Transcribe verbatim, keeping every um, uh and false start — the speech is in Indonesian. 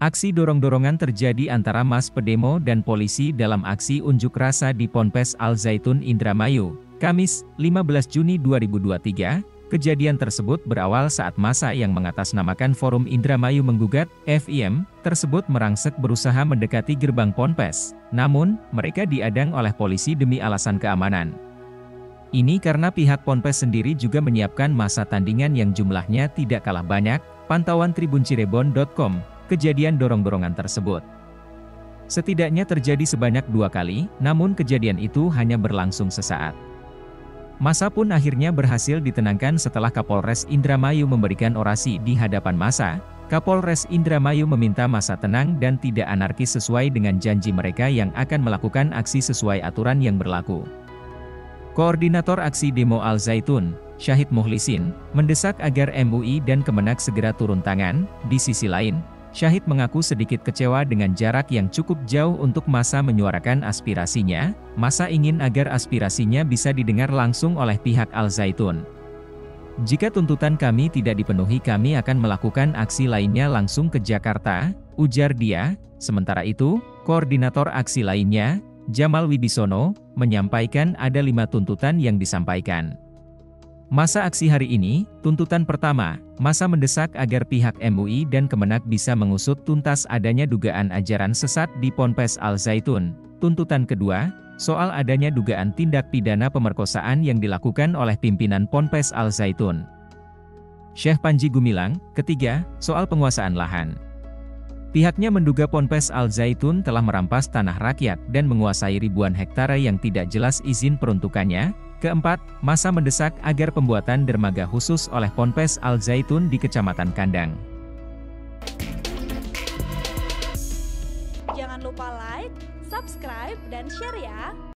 Aksi dorong-dorongan terjadi antara mas pedemo dan polisi dalam aksi unjuk rasa di Ponpes Al Zaitun Indramayu, Kamis, lima belas Juni dua ribu dua puluh tiga. Kejadian tersebut berawal saat massa yang mengatasnamakan Forum Indramayu Menggugat, F I M, tersebut merangsek berusaha mendekati gerbang Ponpes. Namun, mereka diadang oleh polisi demi alasan keamanan. Ini karena pihak Ponpes sendiri juga menyiapkan massa tandingan yang jumlahnya tidak kalah banyak. Pantauan tribun cirebon titik com. Kejadian dorong-dorongan tersebut setidaknya terjadi sebanyak dua kali, namun kejadian itu hanya berlangsung sesaat. Massa pun akhirnya berhasil ditenangkan setelah Kapolres Indramayu memberikan orasi di hadapan massa. Kapolres Indramayu meminta massa tenang dan tidak anarkis sesuai dengan janji mereka yang akan melakukan aksi sesuai aturan yang berlaku. Koordinator aksi demo Al Zaitun, Syahid Mukhlisin, mendesak agar M U I dan Kemenak segera turun tangan. Di sisi lain, Syahid mengaku sedikit kecewa dengan jarak yang cukup jauh untuk massa menyuarakan aspirasinya. Massa ingin agar aspirasinya bisa didengar langsung oleh pihak Al Zaitun. Jika tuntutan kami tidak dipenuhi, kami akan melakukan aksi lainnya langsung ke Jakarta, ujar dia. Sementara itu, koordinator aksi lainnya, Jamal Wibisono, menyampaikan ada lima tuntutan yang disampaikan. Masa aksi hari ini, tuntutan pertama, massa mendesak agar pihak M U I dan Kemenak bisa mengusut tuntas adanya dugaan ajaran sesat di Ponpes Al Zaitun. Tuntutan kedua, soal adanya dugaan tindak pidana pemerkosaan yang dilakukan oleh pimpinan Ponpes Al Zaitun, Syekh Panji Gumilang. Ketiga, soal penguasaan lahan. Pihaknya menduga Ponpes Al Zaitun telah merampas tanah rakyat dan menguasai ribuan hektare yang tidak jelas izin peruntukannya. Keempat, massa mendesak agar pembuatan dermaga khusus oleh Ponpes Al Zaitun di Kecamatan Kandang. Jangan lupa like, subscribe, dan share ya!